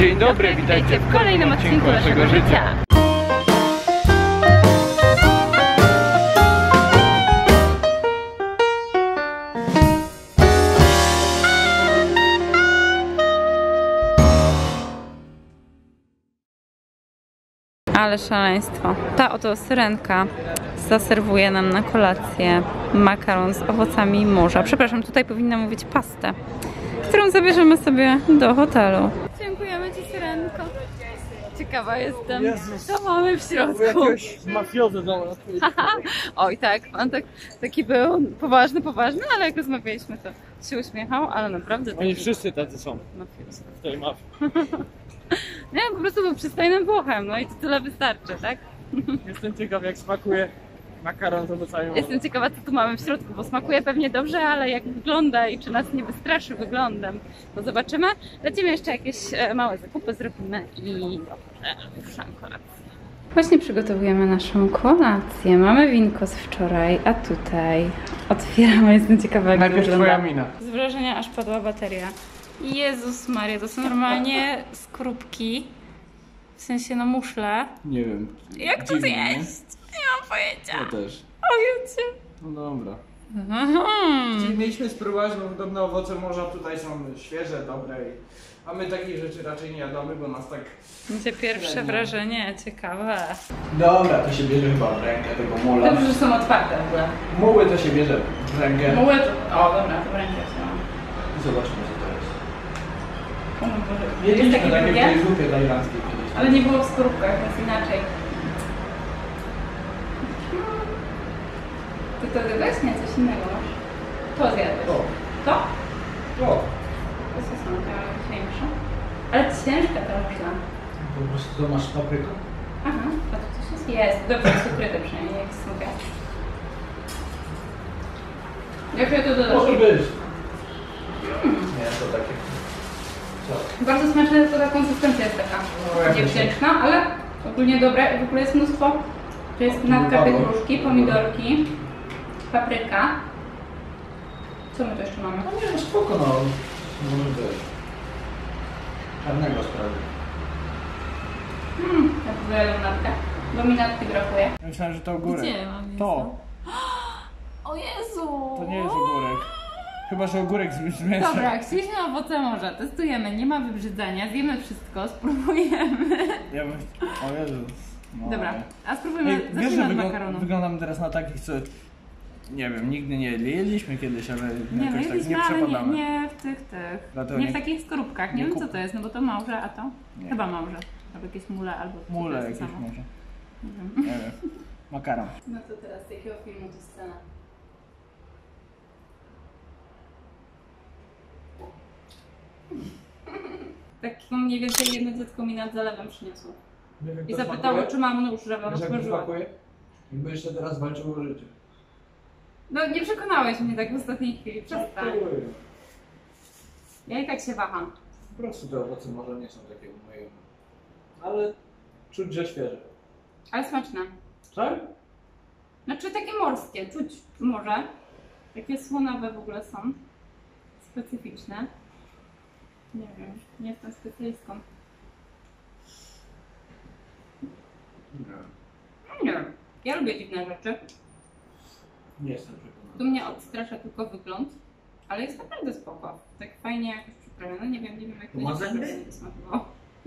Dzień dobry, witajcie w kolejnym odcinku naszego życia. Ale szaleństwo. Ta oto syrenka zaserwuje nam na kolację makaron z owocami morza. Przepraszam, tutaj powinna mówić pastę, którą zabierzemy sobie do hotelu. Dziękujemy Ci, syrenko. Ciekawa jestem, co mamy w środku. Jakiegoś mafiozę do Oj tak, on taki był poważny, ale jak rozmawialiśmy, to się uśmiechał, ale naprawdę... Oni wszyscy tacy są Mafiozy. w tej mafii. Nie, po prostu był przystojnym Włochem, no i to tyle wystarczy, tak? Jestem ciekaw, jak smakuje makaron z owocami morza. Jestem ciekawa, co tu mamy w środku, bo smakuje pewnie dobrze, ale jak wygląda i czy nas nie wystraszy wyglądem, to zobaczymy. Lecimy jeszcze jakieś małe zakupy, zrobimy i ruszam kolację. Właśnie przygotowujemy naszą kolację. Mamy winko z wczoraj, a tutaj otwieramy. Jestem ciekawa, jak Najpierw wygląda. twoja mina. Z wrażenia aż padła bateria. Jezus Maria, to są normalnie skorupki, w sensie no muszle. Nie wiem. Jak to Dziwne, zjeść? Nie mam pojęcia. Ja też. O jucie. No dobra. Mieliśmy spróbować, bo podobne owoce morza tutaj są świeże, dobre. A my takich rzeczy raczej nie jadamy, bo nas tak... Będzie pierwsze wrażenie, ciekawe. Dobra, to się bierze chyba w rękę tego mula. Dobrze, że są otwarte w ogóle. Muły to się bierze w rękę. Muły to... O, dobra, to w rękę wziąłam. Zobaczmy, co to jest. O mój Boże. Jest Jedliśmy takie takie w drugie? tej zupie tajlandzkiej kiedyś. Ale nie było w skorupkach, więc inaczej. Ty to zjadłeś? Nie, coś innego masz. To zjadłeś. To. To? To. To są większe. Ale ciężka ta muszla. Po prostu to masz paprykę. Aha, a tu coś jest? Jest. Dobrze, jest ukryte przynajmniej, jak smuga. Jak ja to dodać? Może być. Nie, to takie... Co? Bardzo smaczne, tylko ta konsystencja jest taka niewdzięczna, ale ogólnie dobre. W ogóle jest mnóstwo. Tu jest natka pietruszki, pomidorki, papryka. Co my tu jeszcze mamy? No nie, no spoko, no. Może być. Czarnego sprawy. Jak wyjadą natkę. Bo mi natki brakuje. Ja myślałem, że to ogórek. Gdzie mam To. O Jezu! To nie jest ogórek. Chyba, że ogórek z mięsa. Dobra, chcieliśmy owoce morza, testujemy, nie ma wybrzydzania, zjemy wszystko, spróbujemy. Ja bym... O Jezus. No. Dobra, a spróbujmy, Ej, wiesz, że zacznijmy od makaronu. wyglądam teraz na takich, co... Nie wiem, nigdy nie jedli. Jedliśmy kiedyś, ale Nie, jakoś no tak jedliśmy, nie ale przepadamy. nie w tych. Dlatego Nie nie- w takich skorupkach, nie nie wiem co kup- to jest, no bo to małże, a to? Nie. Chyba małże. Albo jakieś mule, albo... to Mule jest jakieś to samo. może. Nie wiem. Nie wiem. Makaron. No to teraz z jakiego filmu to scena? Taką mniej więcej jedno dziecko mi nad zalewem przyniosło. I zapytało, czy mam nóż, żebym otworzyła. Jakby jeszcze teraz walczył o życie. No nie przekonałeś mnie tak w ostatniej chwili, przestań. Ja i tak się waham. Po prostu te owoce może nie są takie umojone. Ale czuć, że świeże. Ale smaczne. Tak? Znaczy takie morskie, czuć może. Takie słonowe w ogóle są. Specyficzne. Nie wiem, nie jestem specjalistką. Nie. Nie wiem. Ja lubię dziwne rzeczy. Nie jestem przekonany. Tu mnie odstrasza tylko wygląd, ale jest naprawdę spoko. Tak fajnie jakoś przyprawione. Nie wiem jak to ma zęby? się smakowało.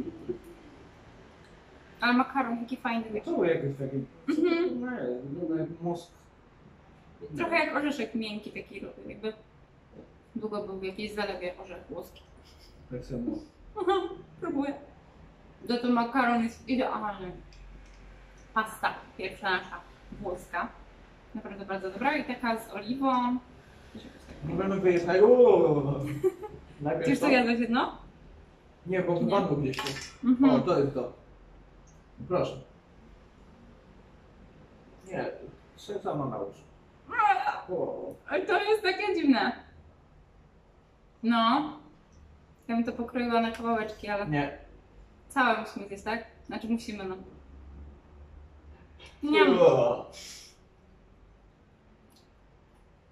Ale makaron taki fajny, wiesz. To był jakoś taki... Mhm. Nie, wygląda jak mózg. Trochę jak orzeszek miękki taki, jakby długo był w jakiejś zalewie orzech włoski. Tak samo. Próbuję. Za to makaron jest idealny. Pasta pierwsza nasza włoska. Naprawdę bardzo dobra i taka z oliwą. Nie będę wyjechać. Najpierw Czyż to jadłeś jedno? Nie, bo wypadło gdzieś tu. Mhm. O, to jest to. Proszę. Nie, sobie sama nałóż. O. Ale to jest takie dziwne. No. Ja bym to pokroiła na kawałeczki, ale Nie. całe musimy zjeść, tak? Znaczy musimy, no. Nie. O.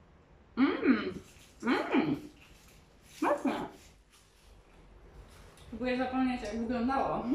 Mocne. Próbuję zapomnieć, jak wyglądało.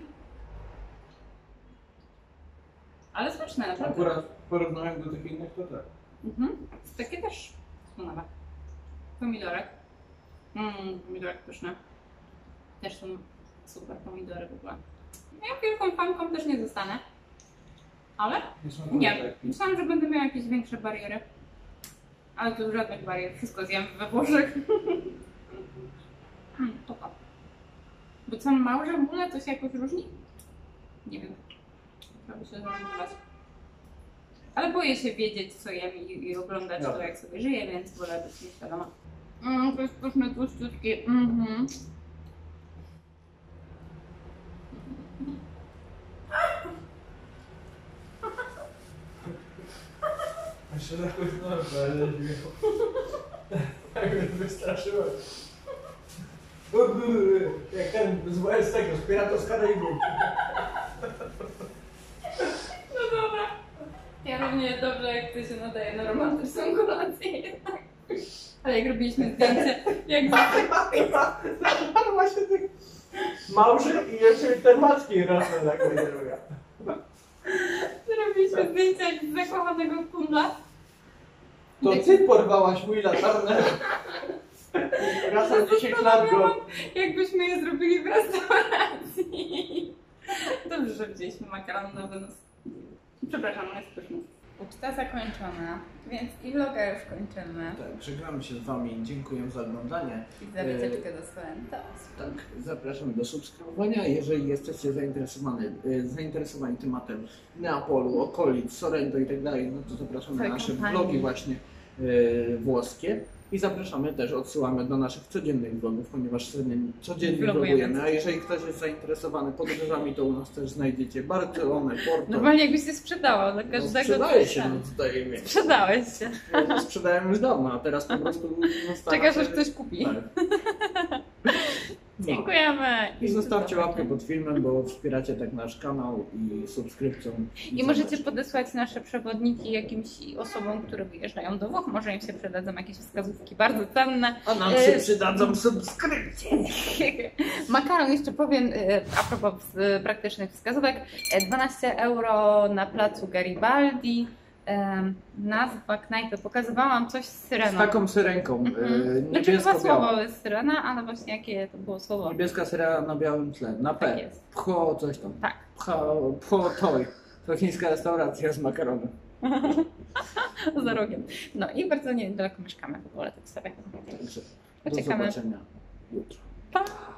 Ale smaczne, naprawdę. Akurat w porównaniu do tych innych to tak. Takie też słonowe. Pomidorek. Pomidorek pyszny. Też są super pomidory w ogóle. Ja wielką fanką też nie zostanę. Ale nie, myślałam, że będę miała jakieś większe bariery. Ale tu żadnych barier, wszystko zjem we Włoszech. Poka. Bo co małże w ogóle, to się jakoś różni? Nie wiem. Trzeba by się zorientować. Ale boję się wiedzieć, co jem i oglądać to, jak sobie żyję, więc wolę być nieświadoma. To jest pyszne, tłuszczutki. Jeszcze tak uznałem, ale tak mnie wystraszyłem. Jak ten z tego, z Pirata z Karaibów. No dobra. Ja równie dobrze, jak ty się nadaje na romantyczną kolację. Ale jak robiliśmy zdjęcie, jak Zaparła się tych małży i jeszcze te macki rosną tak będzie robiła. zrobiliśmy zdjęcie jak z zakochanego kundla. To ty porwałaś mój latarnek. Raz na 10 lat go. Jakbyśmy je zrobili w restauracji. Dobrze, że wzięliśmy makaron na wynos. Przepraszam, ale jest pyszny. Uczta zakończona, więc i vloga już kończymy. Tak, żegnamy się z wami. Dziękuję za oglądanie. I za wycieczkę do Sorrentos. Tak, zapraszamy do subskrybowania. Jeżeli jesteście zainteresowani tematem Neapolu, okolic, Sorrento i tak dalej, no to zapraszamy na nasze vlogi właśnie włoskie. I zapraszamy też, odsyłamy do naszych codziennych vlogów, ponieważ codziennie vlogujemy. A jeżeli ktoś jest zainteresowany podróżami, to u nas też znajdziecie Barcelonę, Porto. Normalnie jakbyś się sprzedało dla każdego. Sprzedaje się, no tutaj wiesz. Sprzedałeś się. Ja sprzedałem już dawno, a teraz po prostu czekasz, aż ktoś kupi. Tak. No. Dziękujemy. I zostawcie łapkę pod filmem, bo wspieracie tak nasz kanał i subskrypcją. I możecie podesłać nasze przewodniki jakimś osobom, które wyjeżdżają do Włoch. Może im się przydadzą jakieś wskazówki bardzo cenne. A nam się przydadzą subskrypcje. Makaron jeszcze powiem, a propos praktycznych wskazówek. 12 euro na placu Garibaldi. Nazwa knajpy. Pokazywałam coś z syreną. Z taką syrenką. Znaczy chyba słowo jest syrena, ale właśnie jakie to było słowo? Niebieska syrena na białym tle. Na P. Tak jest. Pcho coś tam. Tak. Pcho toj. To chińska restauracja z makaronem. Za rogiem. No i bardzo niedaleko mieszkamy w ogóle, tak sobie. Także do Poczekamy. zobaczenia jutro. Pa!